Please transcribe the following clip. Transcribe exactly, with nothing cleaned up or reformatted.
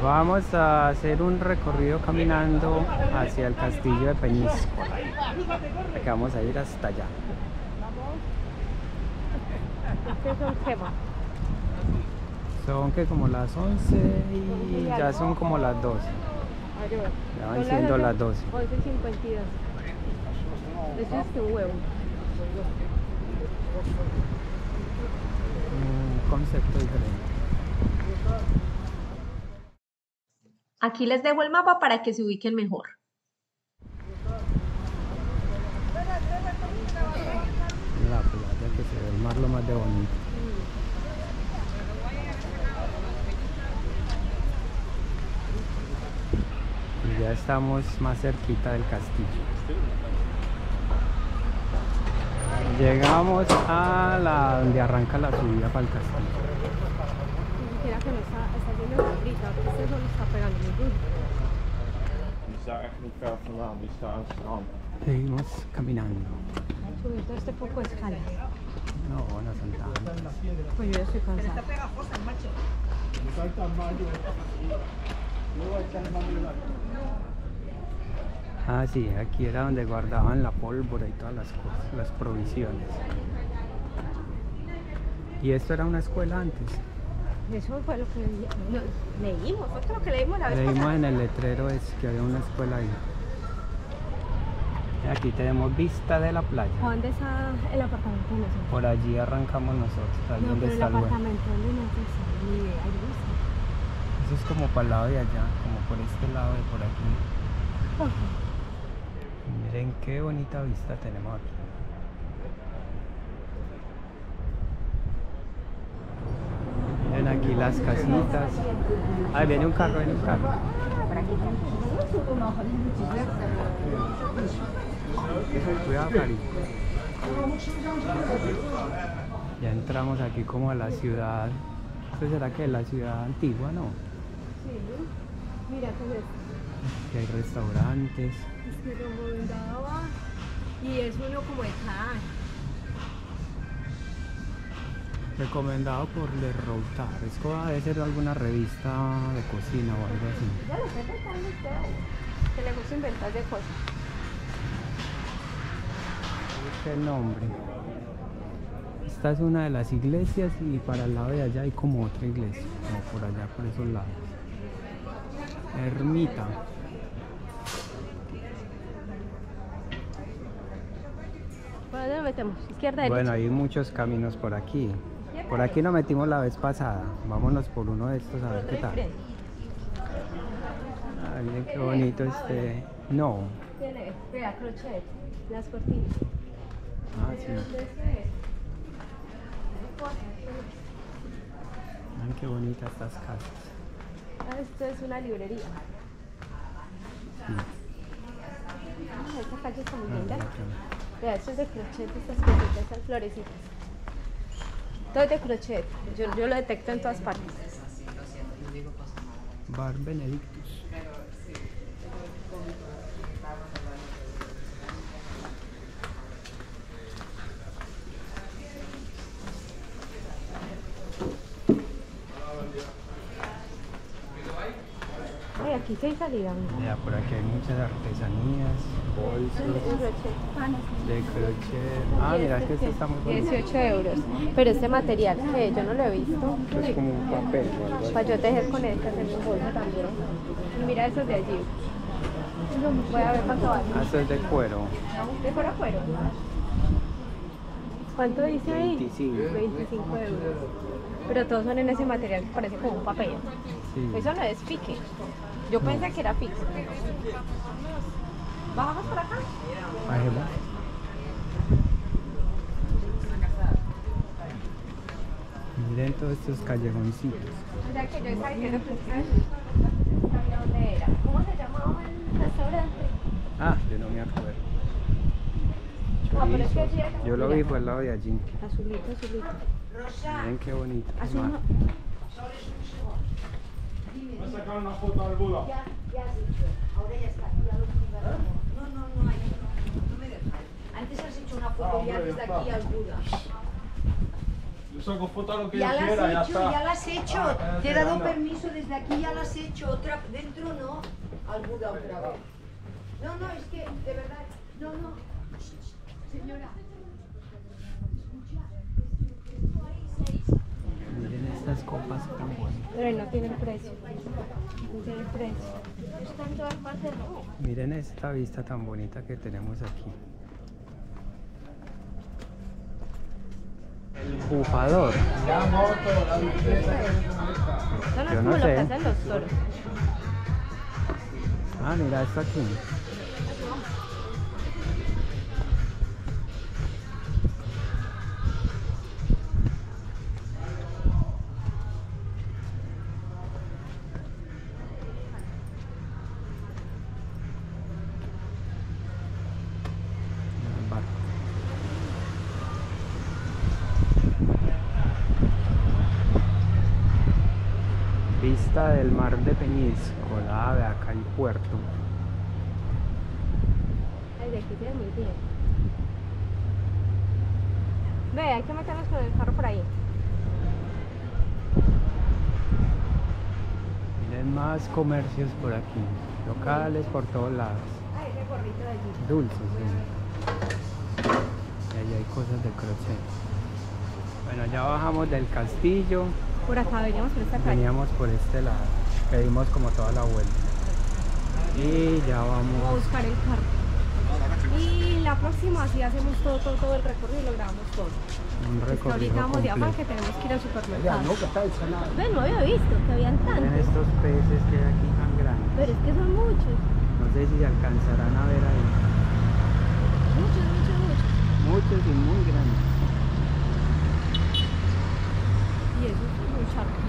Vamos a hacer un recorrido caminando hacia el castillo de Peñíscola. Porque vamos a ir hasta allá. ¿Qué son quema? Son que como las once y ya son como las doce. Ya van siendo las doce. once cincuenta y dos. Eso es un huevo. Un concepto diferente. Aquí les dejo el mapa para que se ubiquen mejor. La playa que se ve el mar lo más de bonito. Y ya estamos más cerquita del castillo. Llegamos a la donde arranca la subida para el castillo. Mira que no está, está haciendo una brisa, este sol está pegando muy duro. Die is daar echt niet ver vandaan, die staat aan het strand. Seguimos caminando. Subir todo este poco de escala. No, no son tantas. Pues yo ya estoy cansada. Ah, sí, aquí era donde guardaban la pólvora y todas las cosas, las provisiones. ¿Y esto era una escuela antes? Eso fue lo que no, leímos, fue lo que leímos la vez Leímos pasada. en el letrero es que había una escuela ahí. Y aquí tenemos vista de la playa. ¿Dónde está el apartamento de nosotros? Por allí arrancamos nosotros, ahí No, donde pero el está el huevo. apartamento donde nosotros está, ni idea, yo no sé. Eso es como para el lado de allá, como por este lado y por aquí. Ok. Miren qué bonita vista tenemos aquí. Miren aquí las casitas. Ahí viene un carro, viene un carro. Cuidado, Cari. Ya entramos aquí como a la ciudad. ¿Esto será que es la ciudad antigua, no? Sí, mira cómo es. Que hay restaurantes. Es que recomendaba y es uno como de cada año. Recomendado por Le Routar. Es como debe ser alguna revista de cocina o algo así. Ya lo sé, están ustedes. Que le gusta inventar de cosas. ¿Qué nombre? Esta es una de las iglesias y para el lado de allá hay como otra iglesia, como por allá, por esos lados. Ermita. ¿Por dónde nos metemos? ¿Izquierda, derecha? Bueno, hay muchos caminos por aquí. Por aquí nos metimos la vez pasada. Vámonos por uno de estos a ver qué tal. Ay, miren qué bonito este. No. Tiene, vea, crochet, las cortinas. Ah, sí. Miren qué bonitas estas casas. Ah, esto es una librería. Sí. Ah, esta calle está muy Ah, linda. mira qué- Vea, esto es de crochet, estas cositas, estas florecitas. Todo es de crochet. Yo, yo lo detecto en todas partes. Bar Benedictus. Ay, aquí sí hay salida. mira. Ya, por aquí hay muchas artesanías, bolsos De crochet. de crochet. Ah, mira, que este está muy bonito. dieciocho euros. Pero este material, que yo no lo he visto. Es como un papel o algo así. Para yo tejer con este, hacer un bolso también. Y mira esos de allí. Voy a ver cuánto vale. Ah, esto es de cuero. ¿De cuero a cuero? ¿Cuánto dice ahí? veinticinco. veinticinco euros. Pero todos son en ese material que parece como un papel. Sí. Eso no es pique. Yo pensé que era pique. ¿Bajamos por acá? Bajemos. Miren todos estos callejoncitos. Mira que yo estaba diciendo que no sabía dónde era. ¿Cómo se llamaba el restaurante? Ah, yo no me acuerdo. Ah, pero es que Chorizos. allí era- Yo lo mira. vi por el lado de allí. Azulito, azulito. Miren qué bonito. Azul Mar. no. ¿Vas a sacar una foto al Buda? Ya, ya has dicho. Ahora ya está. Ya lo privaron. No, no, no hay. No me dejan. Antes has hecho una foto ya desde aquí al Buda. Yo saco fotos a lo que Ya yo las quiera, has ya hecho, está. ya las has hecho. Ah, cállate, Te he dado anda. permiso desde aquí, ya las has hecho. Otra dentro no. Al Buda otra vez. No, no, es que de verdad. No, no. Señora. Miren estas copas tan bonitas. Pero no tiene el precio. No tiene el precio. Está en todas partes, ¿no? Miren esta vista tan bonita que tenemos aquí. El bufador. No, no Yo es no como lo que sé. hacen los toros. Ah, mira esto aquí. El barco. Vista del mar de Peñíscola. Ah, ve acá el puerto. Ay, de aquí tiene muy bien. Ve, hay que meternos con el carro por ahí. Miren más comercios por aquí. Locales por todos lados. Ay, ese gorrito de allí. Dulces, sí. Y ahí hay cosas de crochet. Bueno, ya bajamos del castillo. Por acá veníamos por esta calle. Veníamos por este lado. Pedimos como toda la vuelta. Y ya Vamos a vamos. buscar el carro. Y la próxima sí hacemos todo, todo, todo el recorrido y lo grabamos todo. Un Es que recorrido ahorita vamos de afán que completo. tenemos que ir al supermercado. Ven, no había visto que habían Miren tantos. estos peces que hay aquí tan grandes. Pero es que son muchos. No sé si se alcanzarán a ver ahí. Muchos, muchos, muchos. Muchos y muy grandes. Y eso es un charco.